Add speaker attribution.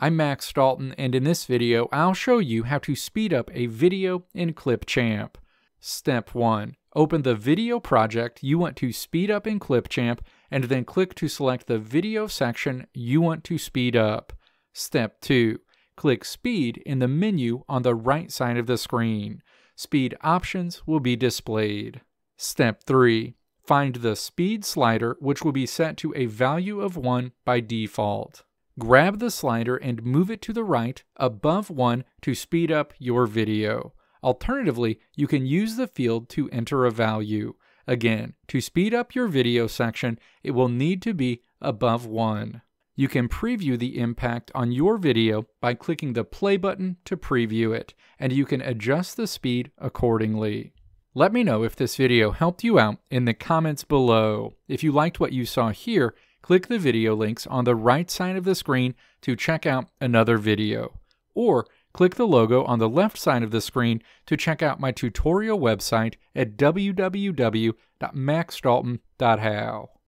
Speaker 1: I'm Max Dalton, and in this video, I'll show you how to speed up a video in Clipchamp. Step 1. Open the video project you want to speed up in Clipchamp, and then click to select the video section you want to speed up. Step 2. Click Speed in the menu on the right side of the screen. Speed options will be displayed. Step 3. Find the speed slider, which will be set to a value of 1 by default. Grab the slider and move it to the right above 1 to speed up your video. Alternatively, you can use the field to enter a value. Again, to speed up your video section, it will need to be above 1. You can preview the impact on your video by clicking the play button to preview it, and you can adjust the speed accordingly. Let me know if this video helped you out in the comments below. If you liked what you saw here, click the video links on the right side of the screen to check out another video. Or click the logo on the left side of the screen to check out my tutorial website at www.maxdalton.how.